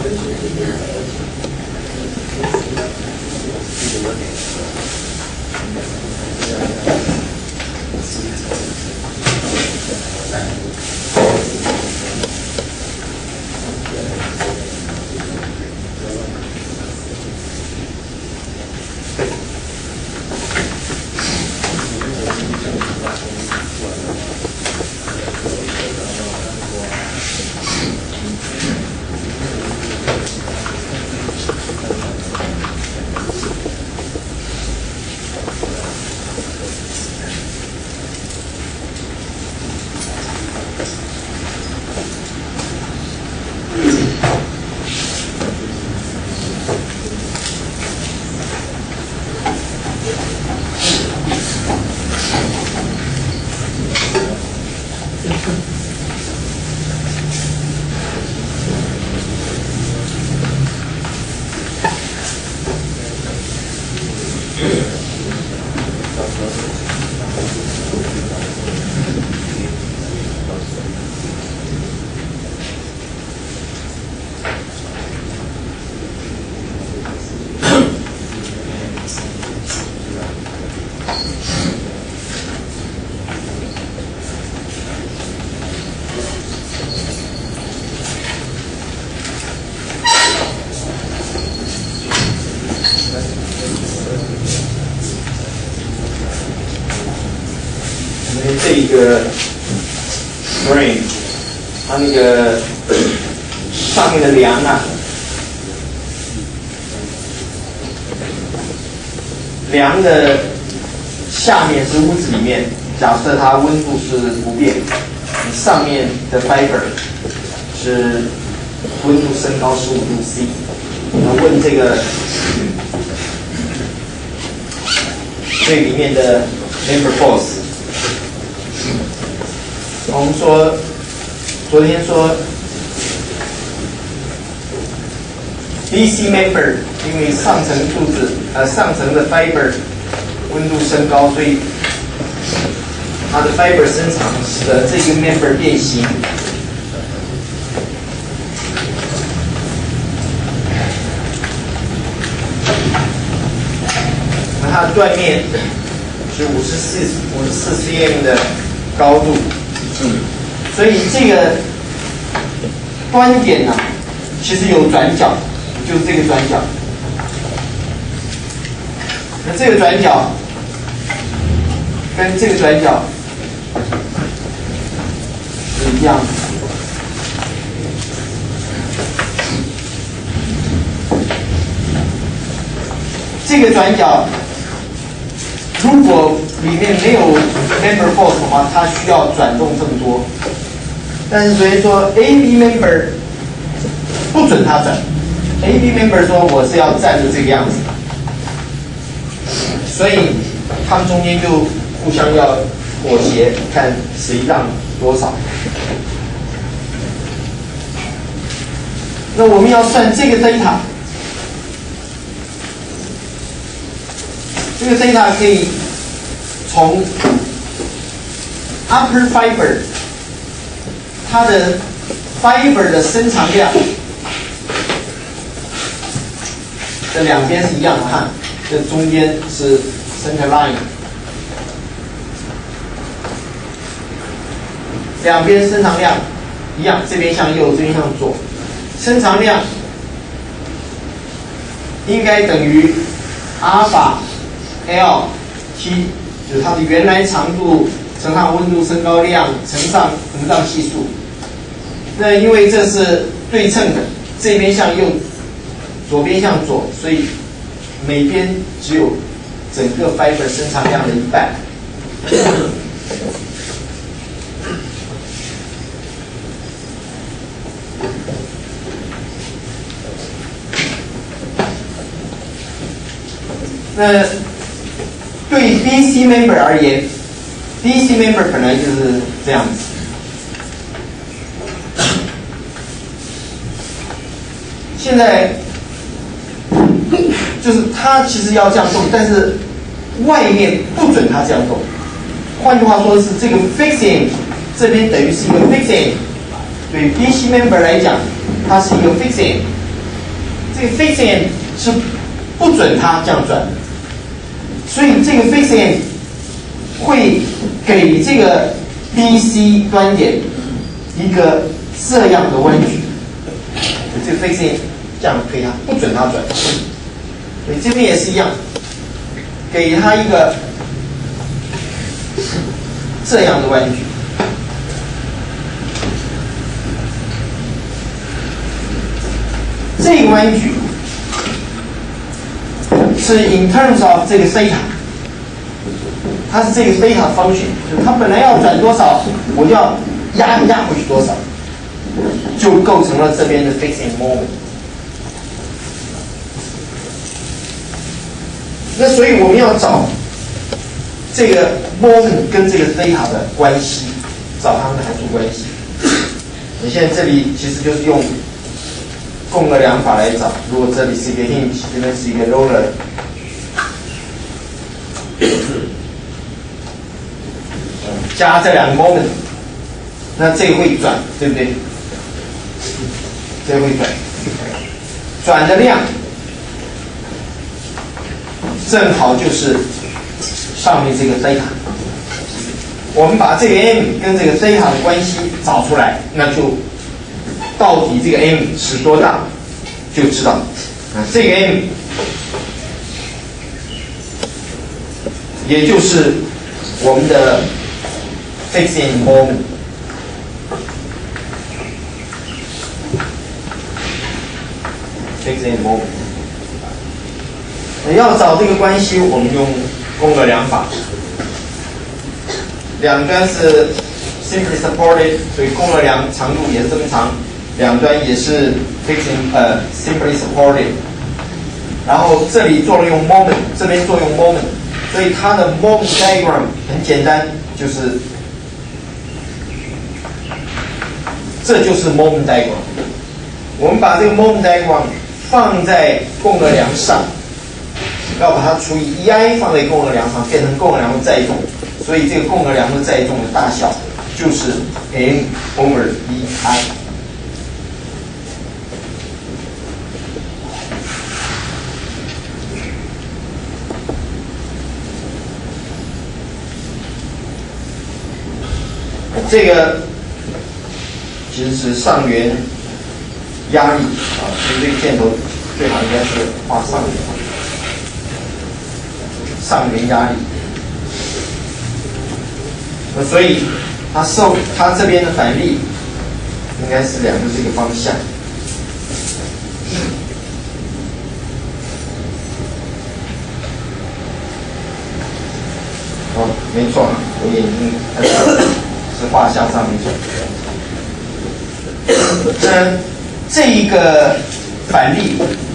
这一个 frame， 它那个上面的梁啊，梁的下面是屋子里面，假设它温度是不变，上面的 fiber 是温度升高15度 C。那问这个这里面的 member force。我们说，昨天说 DC member 因为上层柱子上层的 fiber 温度升高，所以它的 fiber 伸长，使得这个 member 变形。那它的断面是54 cm 的高度。所以这个端点呢、其实有转角，就是这个转角。那这个转角跟这个转角是一样的。这个转角如果里面没有 member force 的话，它需要转动这么多。但是所以说 AB member 不准它转 ，AB member 说我是要站着这个样子，所以他们中间就互相要妥协，看谁让多少。那我们要算这个 theta， 这个 theta 可以从 upper fiber 它的 fiber 的伸长量，这两边是一样的哈，这中间是 center line， 两边伸长量一样，这边向右，这边向左，伸长量应该等于阿尔法 L T， 就是它的原来长度乘上温度升高量乘上膨胀系数。那因为这是对称的，这边向右，左边向左，所以每边只有整个 fiber 伸长量的一半。那对 DC member 而言 ，DC member 本来就是这样子。现在就是它其实要这样动，但是外面不准它这样动。换句话说是这个 fixing 这边等于是一个 fixing， 对 DC member 来讲，它是一个 fixing， 这个 fixed end 是不准它这样转的，所以这个 fixed end 会给这个 BC 端点一个这样的弯曲，这个 fixed end 这样推它，不准它转。所以这边也是一样，给它一个这样的弯曲。这个弯曲是 in terms of 这个 theta， 它是这个 theta function， 就是它本来要转多少，我就要压回去多少，就构成了这边的 fixed end moment。那所以我们要找这个 moment 跟这个 theta 的关系，找它们的函数关系。你现在这里其实就是用共轭量法来找。如果这里是一个 hinge， 这边是一个 roller， 加这两个 moment， 那这个会转，对不对？这个会转，转的量正好就是上面这个 theta。我们把这个 m 跟这个 theta 的关系找出来，那就到底这个 m 是多大，就知道。这个 m 也就是我们的 fixed end moment。fixed end moment。要找这个关系，我们用共轭量法。两端是 simply supported， 所以共轭量长度也是这么长，两端也是 simply supported。然后这里作用 moment， 这边作用 moment， 所以它的 moment diagram 很简单，就是这就是 moment diagram。我们把这个 moment diagram 放在共轭量上，要把它除以 EI 放在共轭量上，变成共轭量的载重。所以这个共轭量的载重的大小就是 m over EI。这个其实是上缘压力啊，所以这个箭头最好应该是画上缘压力。所以它这边的反力应该是两个这个方向。哦，没错，我眼睛看到是画向上没错。这一个反力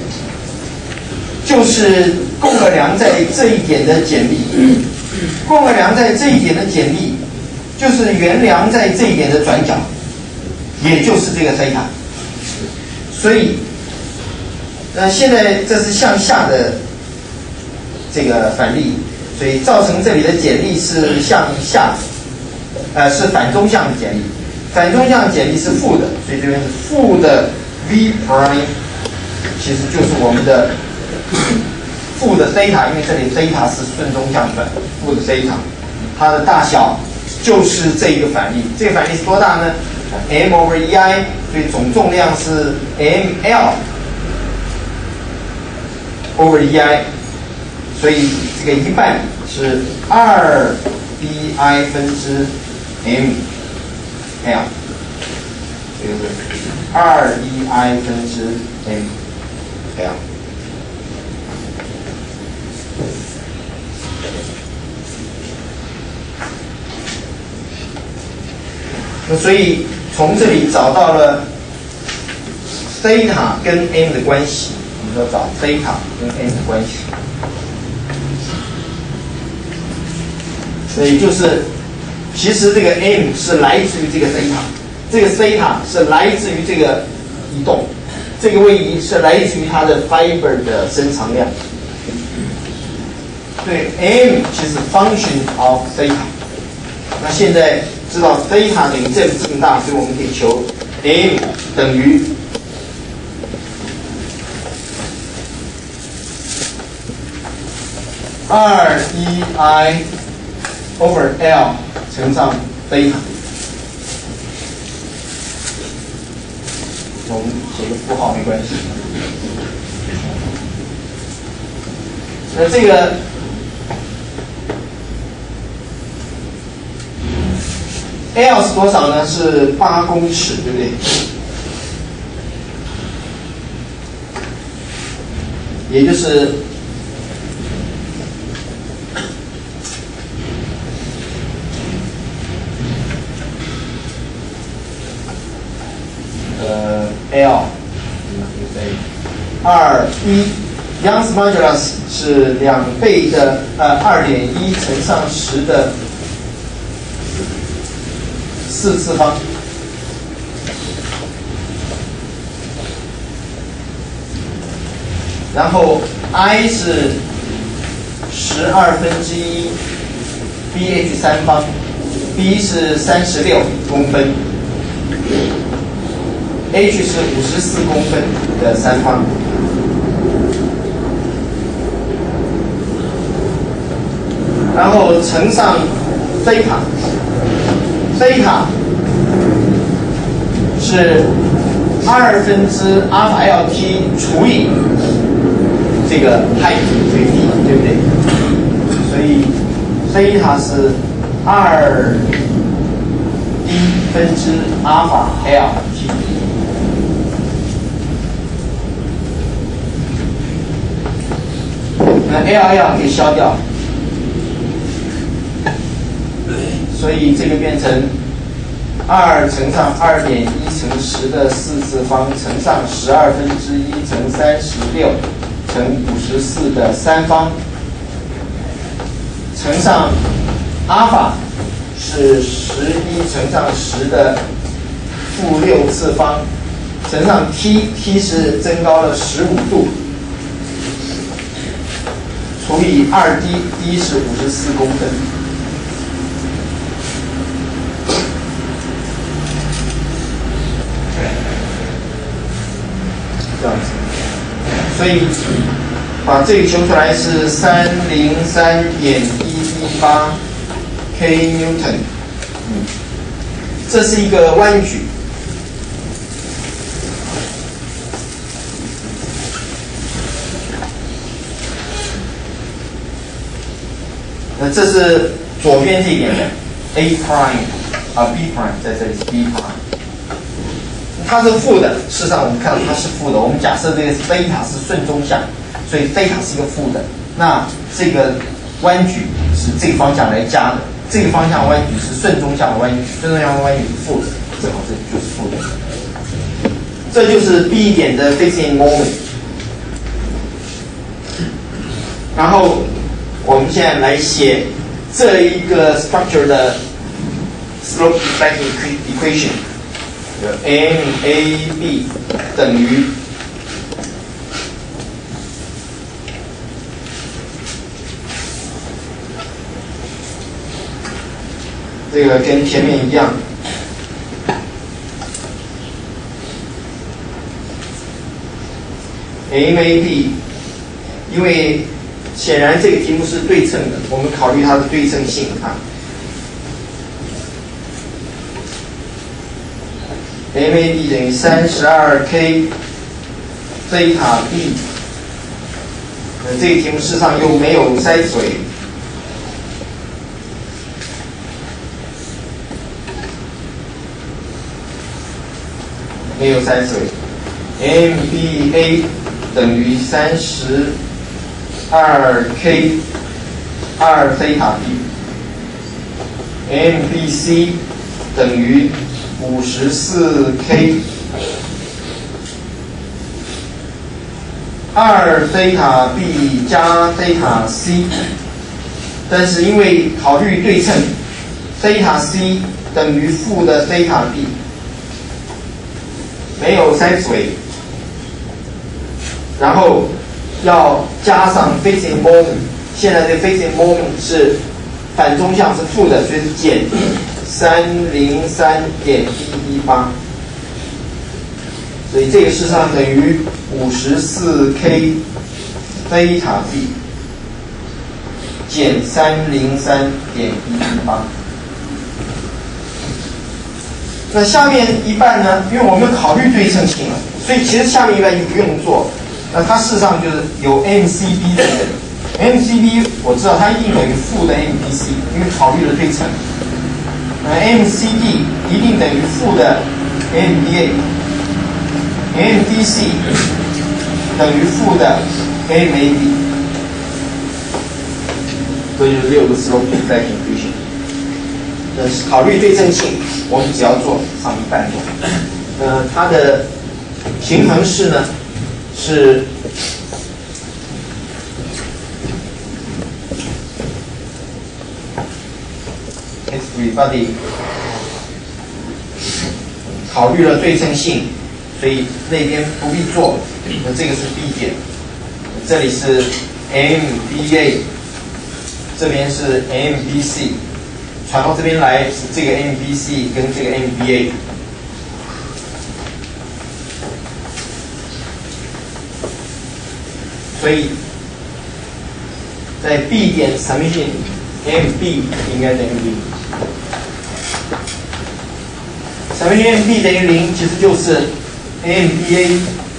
就是共轭量在这一点的减力，共轭量在这一点的减力就是原量在这一点的转角，也就是这个 theta。所以现在这是向下的这个反力，所以造成这里的减力是向下，是反中向的减力，反中向的减力是负的，所以这边是负的 v prime， 其实就是我们的负的 theta， 因为这里 theta 是顺中向转，负的 theta， 它的大小就是这个反力。这个反力是多大呢？ m over EI， 所以总重量是 mL over EI， 所以这个一半是2BI 分之 mL， 这个是2EI 分之 mL。那所以从这里找到了 theta 跟 m 的关系，我们要找 theta 跟 m 的关系。所以就是，其实这个 m 是来自于这个 theta， 这个 theta 是来自于这个移动，这个位移是来自于它的 fiber 的伸长量。对 m 其实 function of theta。那现在知道 theta 等于这么大，所以我们可以求 m 等于 2I over L 乘上贝塔。我们写个符号没关系。那这个L 是多少呢？是8公尺，对不对？也就是L 2.1 Young's modulus 是2倍的2.1乘上10的4次方，然后 I 是1/12 BH 3方 ，B 是36公分。H 是54公分的3方，然后乘上贝塔，贝塔是2/α LT 除以这个 height 对 d， 对不对？所以贝塔是2/1α LT。那 L 可以消掉，所以这个变成2乘上2.1乘10的4次方乘上1/12乘36乘54的3方，乘上阿法是11乘上10的-6次方，乘上 t 是增高了15度。除以2d，d 是54公分，这样子，所以把这个求出来是303.118 k Newton，这是一个弯矩。那这是左边这一点的 A prime 啊 B prime 在这里是 B prime， 它是负的，事实上我们看到它是负的。我们假设这个贝塔是顺中向，所以贝塔是一个负的。那这个弯矩是这个方向来加的，这个方向弯矩是顺中向的弯矩，顺中向的弯矩是负的，正好这就是负的。这就是 B 点的 fixing moment。然后我们现在来写这一个 structure 的 slope defect equation， MAB 等于这个跟前面一样，MAB， 因为显然这个题目是对称的，我们考虑它的对称性啊。MAB 等于32K 贝塔 B， 这个题目事实上又没有塞嘴，没有塞嘴 ，MBA 等于32K 2贝塔 B，MBC 等于54K 2贝塔 B 加贝塔 C， 但是因为考虑对称，贝塔 C 等于负的贝塔 B， 没有塞嘴，然后要加上 fixing moment， 现在这 fixing moment 是反中向是负的，所以是减303.118， 所以这个事实上等于54K 贝塔 B。 减303.118。那下面一半呢？因为我们考虑对称性了，所以其实下面一半就不用做。那它事实上就是有 MCB 等等 ，MCB 我知道它一定等于负的 MBC， 因为考虑了对称。MCD 一定等于负的 MBA，MDC 等于负的 MAB， 这就是6个 slope deflection coefficient。考虑对称性，我们只要做上一半就好。它的平衡式呢是everybody 考虑了对称性，所以那边不必做。那这个是 B 点，这里是 MBA， 这边是 MBC。传到这边来是这个 MBC 跟这个 MBA， 所以在 B 点 summation MB 应该等于0。summation MB 等于0，其实就是 MBA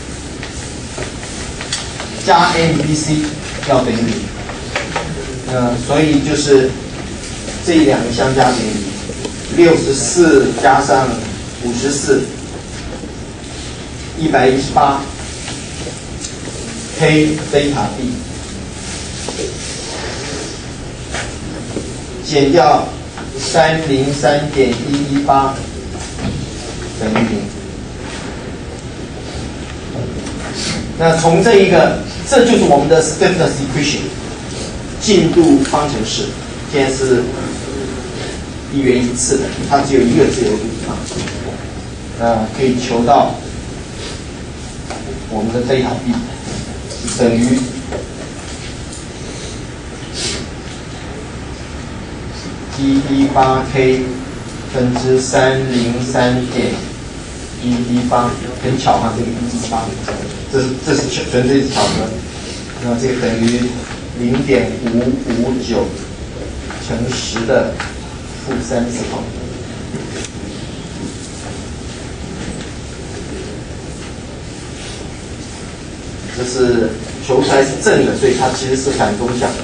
加 MBC 要等于0。所以就是。这两个相加等于64加上54，118 K 贝塔 B 减掉303.118等于0。那从这一个，这就是我们的 stiffness equation 进度方程式。现在是1元1次的，它只有一个自由度可以求到我们的贝塔 B 等于118K 分之303.118，很巧哈，这个118，这是纯粹是巧合。那这个等于0.559乘10的负3次方。这是球出来是正的，所以它其实是反风向。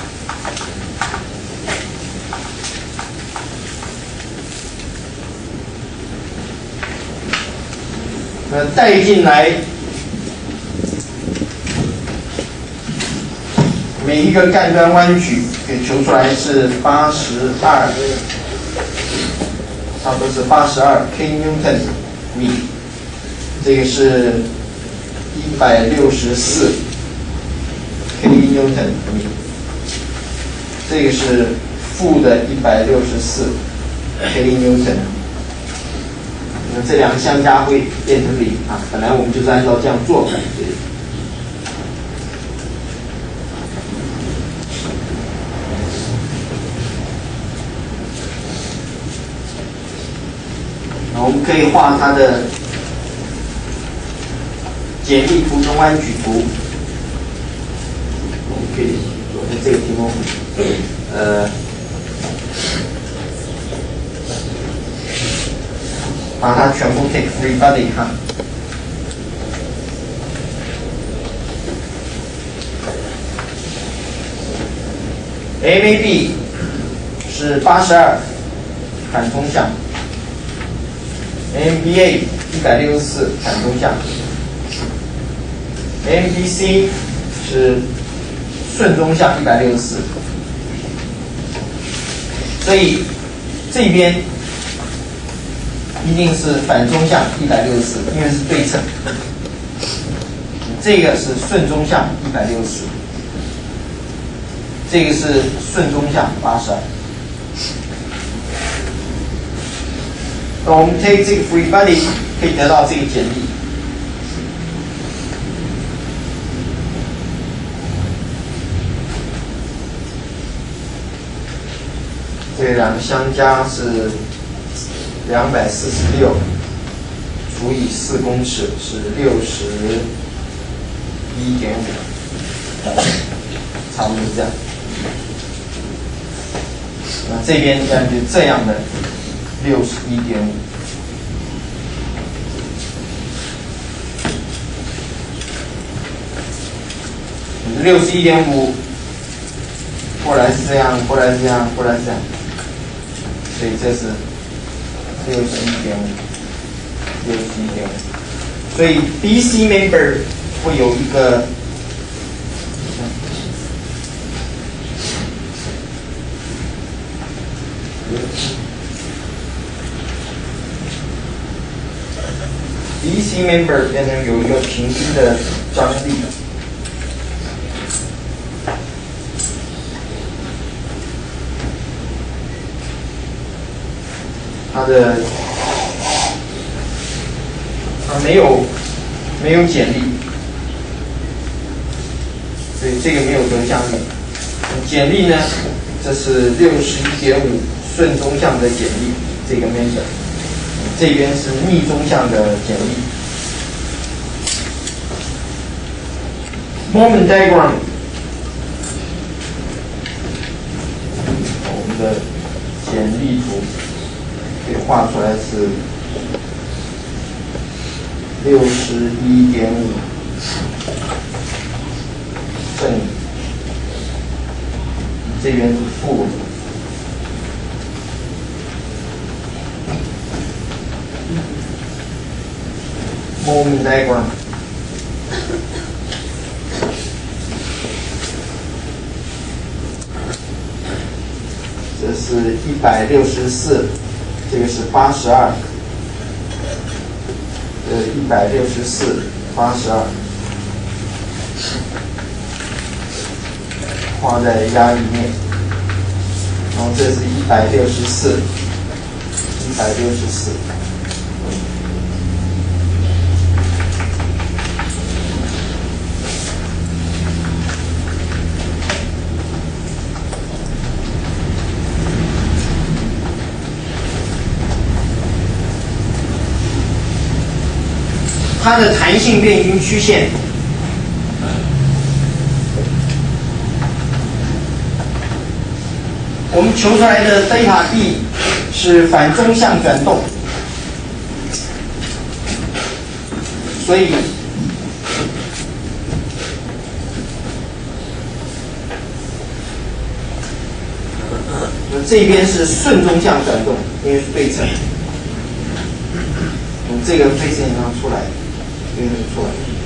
那带进来每一个干端弯曲给求出来是82，差不多是82 K Newton 米，这个是164 K Newton 米，这个是负的164 K Newton。那这两个相加会变成0啊，本来我们就是按照这样做的。我们可以画它的简易图层弯曲图。我们可以做这个题目，把它全部 take free body 哈。MAB 是82，反风向。MBA 164反风向 ，MBC 是顺中向164，所以这边一定是反中向164，因为是对称。这个是顺中向164，这个是顺中向82。那我们 take 这个 free body 可以得到这个简历。这两个相加是246除以4公尺是61.5，差不多是这样。 那这边就这样的61.5。61.5，过来是这样，过来是这样，过来是这样，所以这是61.5，所以 BC member 会有一个BC member 变成有一个平均的张力。它没有剪力，所以这个没有得向力。剪力呢，这是61.5顺中向的剪力，这个 member， 这边是逆中向的剪力。Moment diagram， 我们的剪力图。可以画出来是61.5正，这边是负。Moment diagram， 这是164。这个是82，164，82，画在压力面，然后这是164，它的弹性变均曲线，我们求出来的 delta D 是反中向转动，所以这边是顺中向转动，因为是对称，这个对称上出来。出来，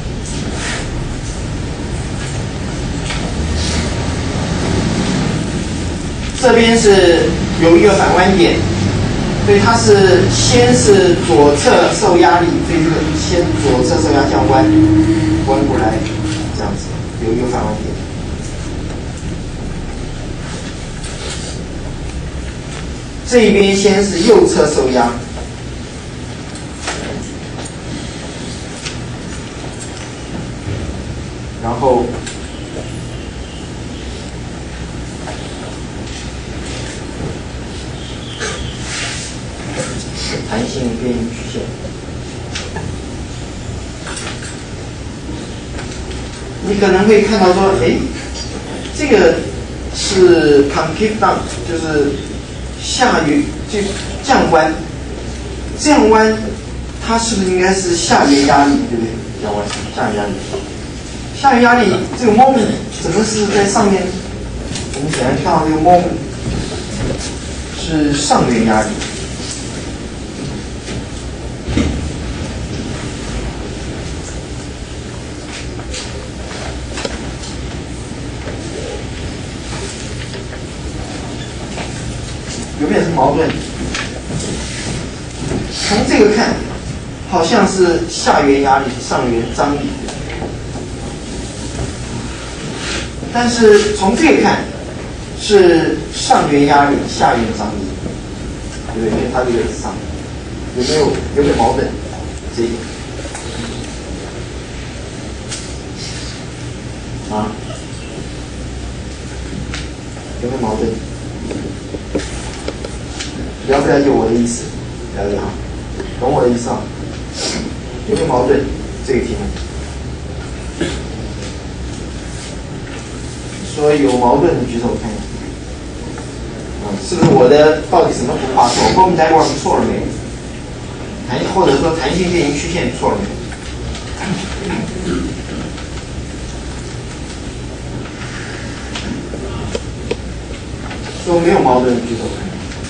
这边是有一个反弯点，所以它是先是左侧受压力，所以这个先左侧受压这样弯过来，这样子有一个反弯点。这一边先是右侧受压。然后弹性变曲线，你可能会看到说，哎，这个是 concave down， 就是下于就降弯，这样弯，它是不是应该是下缘压力，对不对？这样弯下缘压力。下缘压力这个 moment 整个是在上面，我们显然看到这个 moment 是上缘压力。有没有什么矛盾？从这个看，好像是下缘压力，上缘张力。但是从这个看，是上缘压力，下缘张力，对不对？因为它这个是上，有没有矛盾？这个啊，有没有矛盾？了不了解我的意思？了解啊，懂我的意思啊？有没有矛盾？这个题目。说有矛盾，你举手看一下。 是不是我的到底什么图画错 ？Foam diagram 错了没？或者说弹性变形曲线错了没？说没有矛盾，举手看。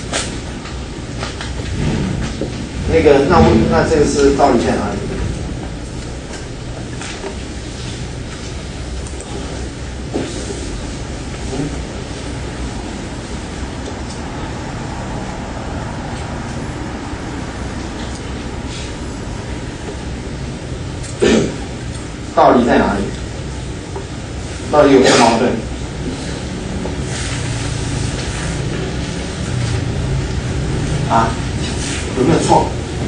那这个是道理在哪里？道理在哪里？到底有没有矛盾？啊？有没有错？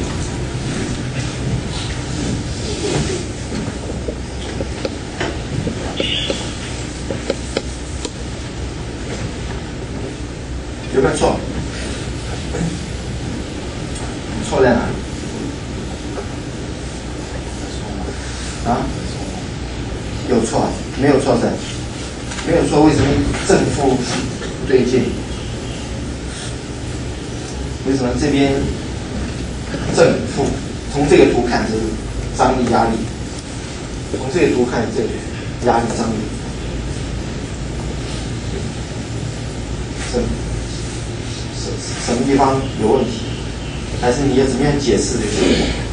有没有错？错在哪里？啊？有错，没有错噻，没有错，为什么正负不对劲？为什么这边正负？从这个图看是张力压力，从这个图看这个压力张力，什么地方有问题？还是你要怎么样解释这个？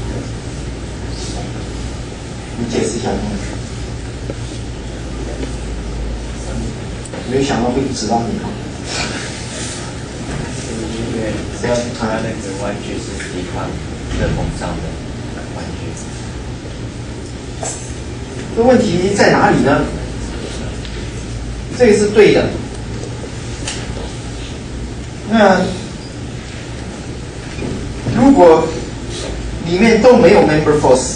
你解释一下东西。没有想到会指到你。 因为它那个弯曲是抵抗热膨胀的弯曲。 这问题在哪里呢？这个是对的。那如果里面都没有 member force，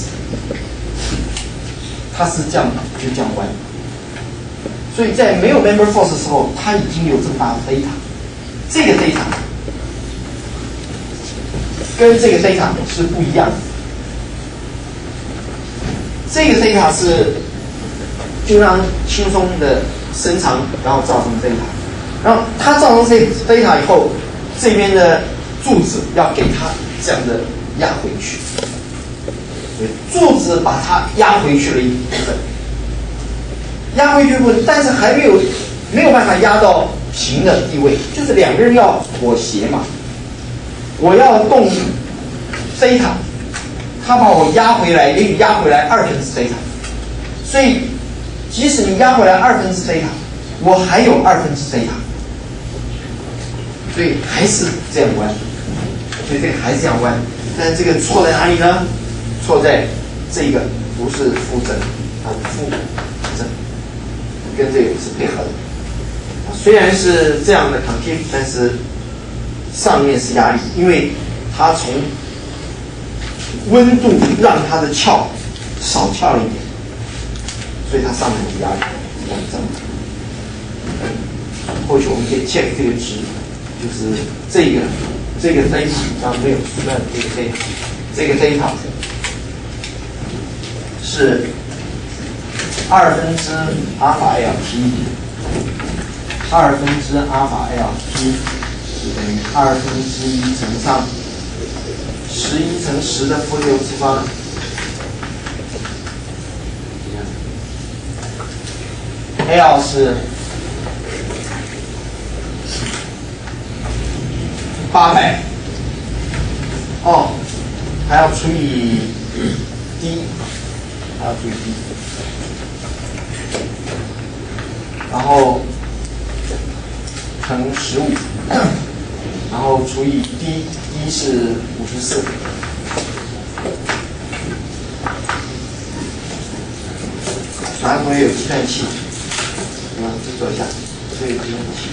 它是这样就这样弯。所以在没有 member force 的时候，它已经有这么大的 theta， 这个 theta 跟这个 theta 是不一样的。这个 theta 是就让轻松的伸长，然后造成 theta， 然后它造成这 theta 以后，这边的柱子要给它这样的压回去，柱子把它压回去了一部分。压回去部分，但是还没有办法压到平的地位，就是两个人要妥协嘛。我要动西塔，他把我压回来，也许压回来2/4西塔，所以即使你压回来2/4西塔，我还有2/4西塔，所以还是这样弯，所以这个还是这样弯，但这个错在哪里呢？错在这个不是负正，它是负正。跟这个是配合的，虽然是这样的 concave， 但是上面是压力，因为它从温度让它的翘少翘了一点，所以它上面有压力，这样。或许我们可以 check 这个值，就是这个 theta， 刚刚没有出来这个 theta 是2/2 阿法 LT， 2/2阿法 LT 是等于1/2乘上11乘10的负6次方。L 是800，还要除以 D， 还要除以 D。然后乘15，然后除以 D 是54。哪个同学有计算器？制作一下，这个计算器。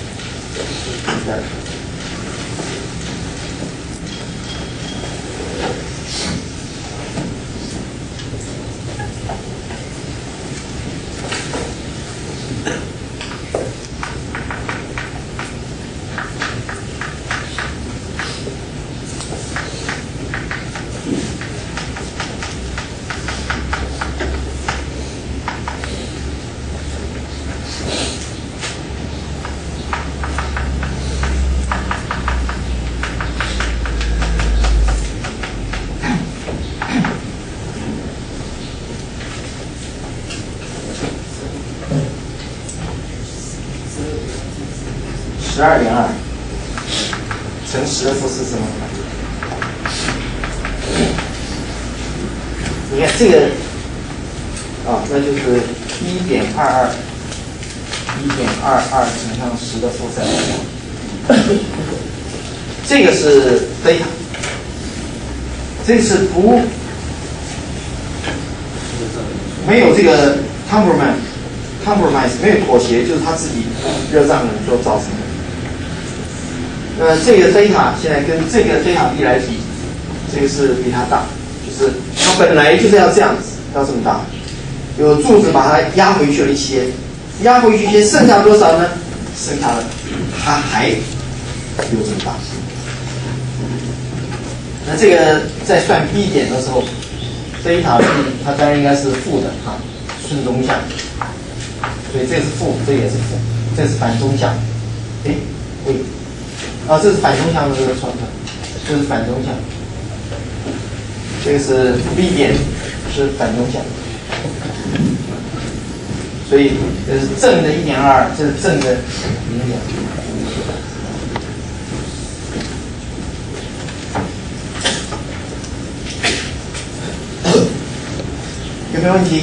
12.2乘10的负40方。你看这个那就是1.22乘上10的负3。这个是贝塔，这是没有这个 compromise 没有妥协，就是他自己热胀冷缩造成的。那这个贝塔现在跟这个贝塔 B 来比，这个是比它大，就是它本来就是要这样子，要这么大，有柱子把它压回去了一些，压回去一些，剩下多少呢？剩下的它还有这么大。那这个在算 B 点的时候，贝塔 B 它当然应该是负的顺中向，所以这是负，这也是负，这是反中向。这是反中向的这个错，这是反中向，这个是 B 点是反中向，所以这是正的1.2，这是正的0.2。有没有问题？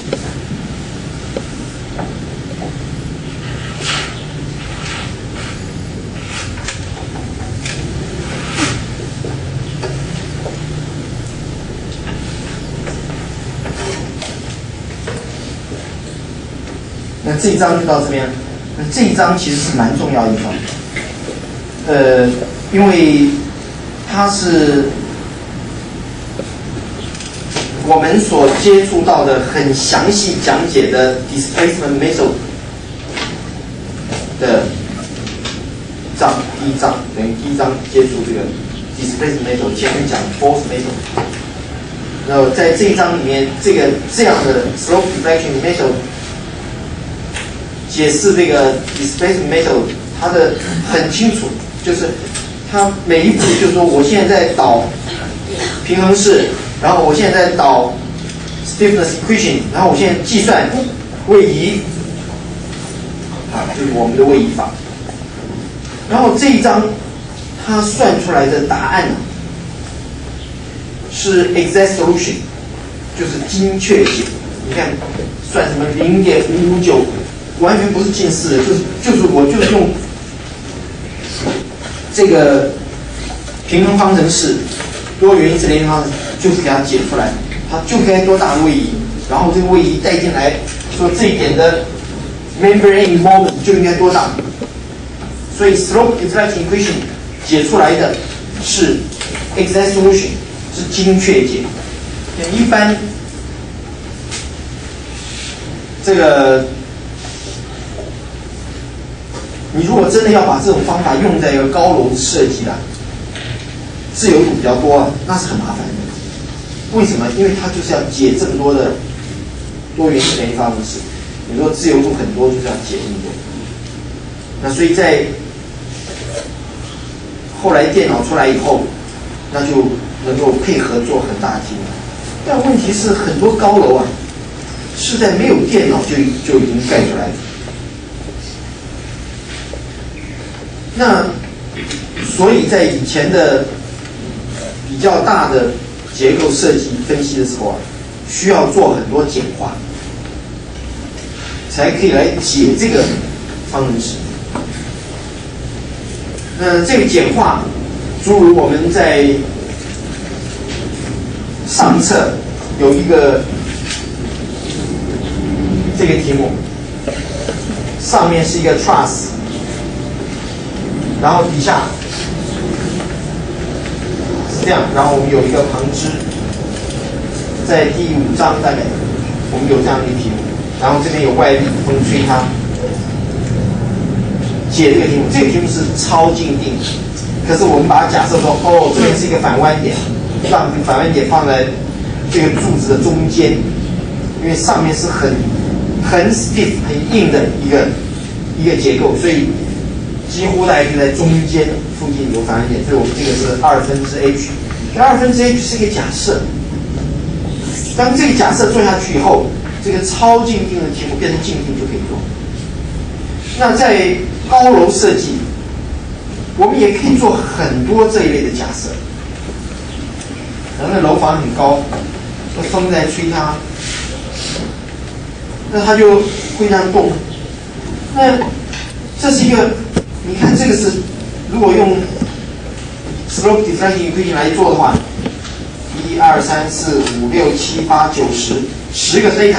那这一章就到这边。那这一章其实是蛮重要的一章，因为它是我们所接触到的很详细讲解的 displacement method 的第一章，等于第一章接触这个 displacement method， 前面讲 force method， 然后在这一章里面，这样的 slope deflection method 解释这个 displacement method， 它的很清楚，就是它每一步就是说，我现在在导平衡式，然后我现在在导 stiffness equation， 然后我现在计算位移，就是我们的位移法。然后这一章它算出来的答案是 exact solution， 就是精确解。你看算什么0.559。完全不是近似的，就是我就是用这个平衡方程式、多元一次联立方程式，就是给它解出来，它就该多大的位移，然后这个位移带进来，说这一点的 membrane moment 就应该多大，所以 slope deflection equation 解出来的是 exact solution， 是精确解。一般这个。你如果真的要把这种方法用在一个高楼的设计自由度比较多那是很麻烦的。为什么？因为它就是要解这么多的多元式联立方程式。你说自由度很多，就是要解这么多。那所以在后来电脑出来以后，那就能够配合做很大的题目。但问题是，很多高楼是在没有电脑就已经盖出来的。那所以在以前的比较大的结构设计分析的时候需要做很多简化，才可以来解这个方程式。这个简化，诸如我们在上册有一个这个题目，上面是一个 truss。然后底下是这样，然后我们有一个旁支，在第5章大概我们有这样的一个题目，然后这边有外力风吹它，解这个题目，这个题目是超静定，可是我们把它假设说，这边是一个反弯点，让这个反弯点放在这个柱子的中间，因为上面是很 stiff 很硬的一个结构，所以几乎大概就在中间附近有反弯点，所以我们这个是2/h。2/h 是一个假设，当这个假设做下去以后，这个超静定的题目变成静定就可以做。那在高楼设计， 我们也可以做很多这一类的假设。那楼房很高，那风在吹它，那它就会这样动。那这是一个，你看这个是，如果用 slope deflection equation 来做的话，1、2、3、4、5、6、7、8、9、10，10个 theta，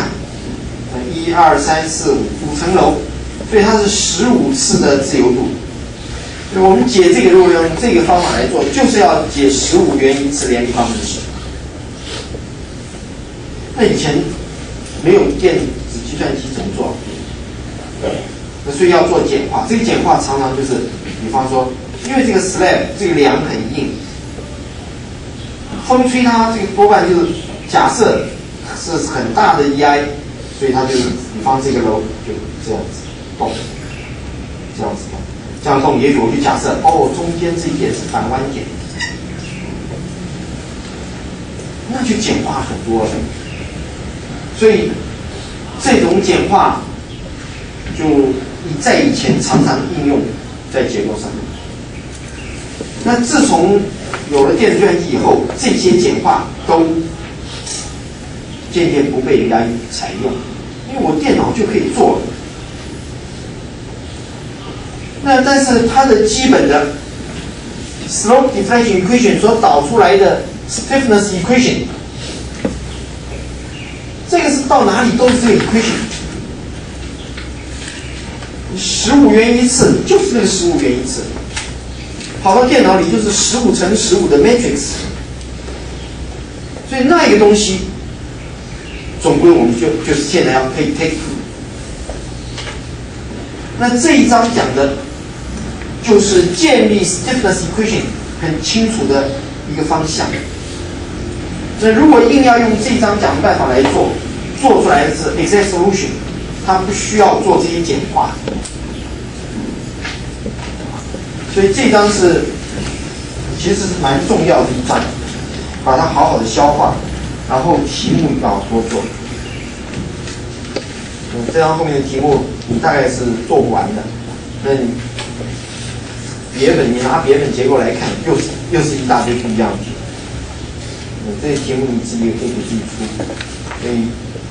1、2、3、4、5层楼，所以它是15次的自由度。我们解这个，如果用这个方法来做，就是要解15元一次联立方程式。那以前没有电子计算机怎么做？那所以要做简化。这个简化常常就是，比方说，因为这个 slab 这个梁很硬，风吹它这个多半就是假设是很大的 EI， 所以它就是，比方这个楼就这样子动，这样子动。这样动，也许我就假设，哦，中间这一点是反弯点，那就简化很多了。所以这种简化就在以前常常应用在结构上。那自从有了电子计算机以后，这些简化都渐渐不被人家采用，因为我电脑就可以做了。那但是它的基本的 slope deflection equation 所导出来的 stiffness equation， 这个是到哪里都是这个 equation， 15元一次就是那个15元一次，跑到电脑里就是15乘15的 matrix， 所以那一个东西，总归我们就是现在要可以 take two。那这一章讲的就是建立 stiffness equation 很清楚的一个方向。那如果硬要用这一章讲的办法来做，做出来的是 exact solution， 它不需要做这些简化。所以这章是其实是蛮重要的一章，把它好好的消化，然后题目要多做。这章后面的题目你大概是做不完的，那你别本你拿别本结构来看，又是一大堆不一样的题。这些题目你自己也可以给自己出，所以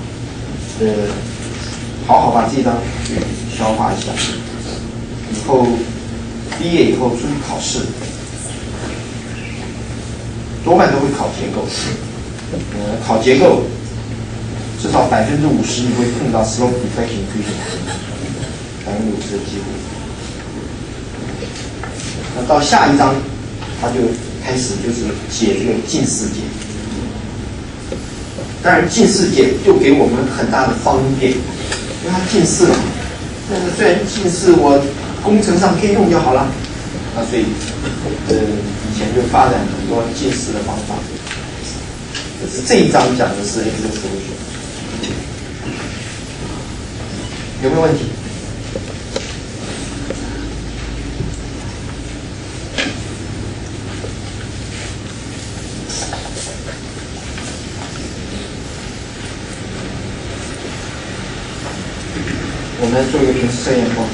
好好把这一章去消化一下，以后毕业以后出去考试，多半都会考结构。考结构至少50%你会碰到 slope deflection equation， 50%的机会。那到下一章，他就开始就是解这个近似解。当然，近似解又给我们很大的方便，因为它近似了。但是虽然近似，我工程上可以用就好了。那所以，以前就发展很多近似的方法。可是这一章讲的是 exact solution， 有没有问题？我们做一个平时测验吧。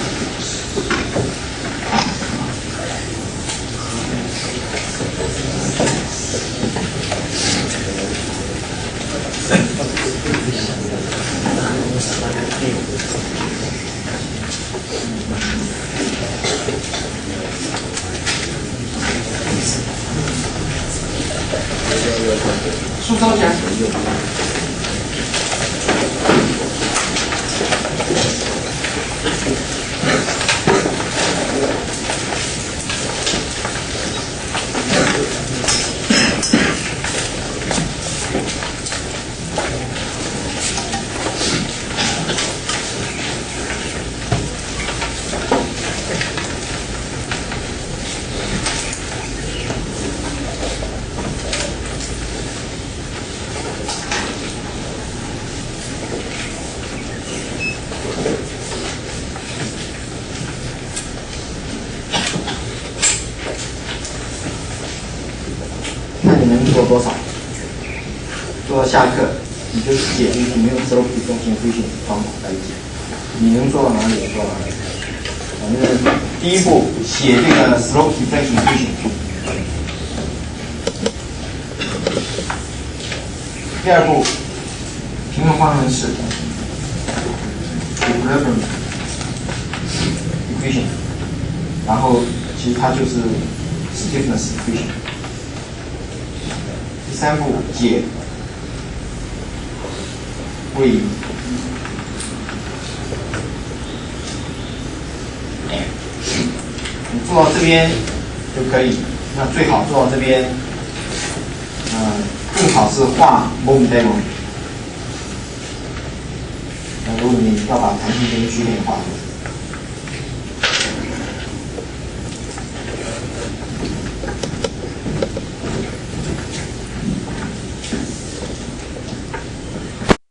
书抄起来。做多少？做到下课，你就是解这个题，没有 slope deflection equation 方法来解。你能做到哪里就做到哪里。 就是第一步写这个 slope deflection equation。第二步，平衡方程式 equilibrium equation， 然后其实它就是 stiffness equation。第三步解位移。你做到这边就可以，那最好做到这边，更好是画 moment table。那如果你要把弹性跟曲线画出来。